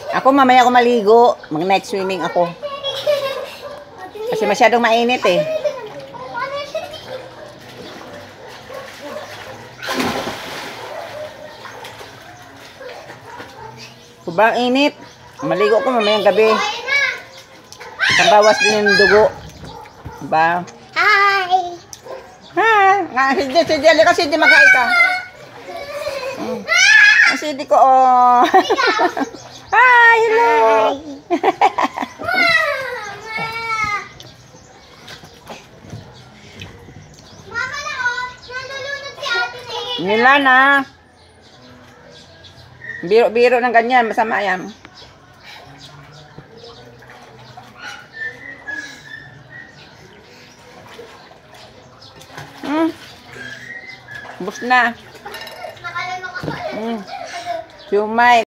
Ako mamaya ako maligo. Mag-night swimming ako. Kasi masyadong mainit eh. Sobrang init. Maligo ko mamayang gabi. Pambawas din yung dugo. Diba? Hi! Hi! Si Jelly kasi di makain ka. Kasi di ko, oh. Hi! Hello! Mama na oh! Nalulunod si ate na Nila na. Biro-biro ng ganyan. Masama yan. Bus na. Nakalala ka pa. Siumay.